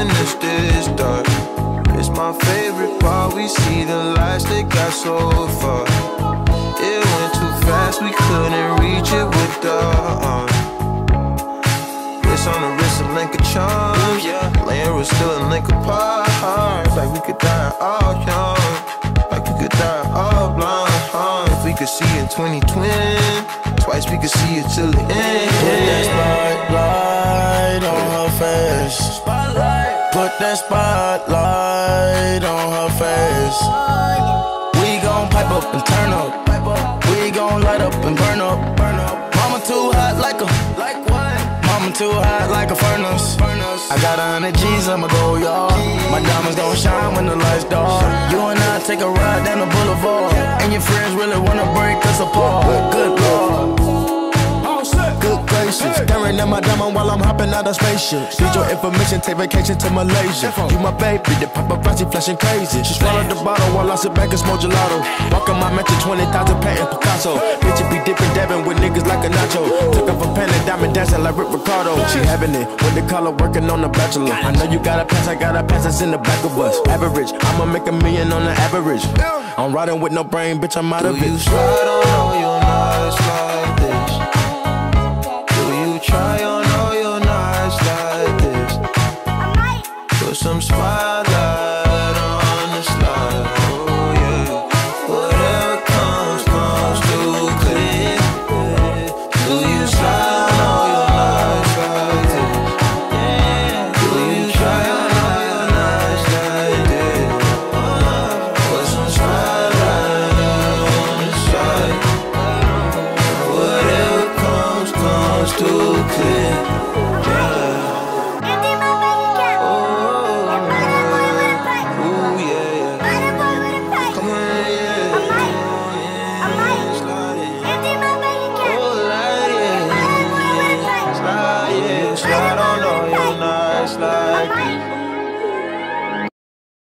when it's this dark. It's my favorite part, we see the lights that got so far. It went too fast, we couldn't reach it with the wrist on the wrist, a link of charms. Laying was still a link apart. Like we could die all young, like we could die all blind. If we could see in 2020, twice we could see it till the end. Put that spotlight on her face. Put that spotlight on her face. We gon' pipe up and turn up. We gon' light up and burn up. Mama too hot like a, like what? Mama too hot like a furnace. I got 100 G's, I'ma go yard. My diamonds gon' shine when the lights dark. You and I take a ride down the boulevard, and your friends really wanna break us apart. Good Lord. Good gracious, staring at my diamond while I'm hopping out of spaceship. Need your information, take vacation to Malaysia. You my baby, the paparazzi flashing crazy. She swallowed the bottle while I sit back and smoke gelato. Walking my mansion, 20,000 patent Picasso. Bitch, it be dipping, dabbing with niggas like a nacho. Took off a pen and diamond dancing like Rick Ricardo. She having it with the color working on the Bachelor. I know you got a pass, I got a pass, that's in the back of us. Average, I'ma make $1 million on the average. I'm riding with no brain, bitch, I'm out of it. Do you slide on all your nights like this?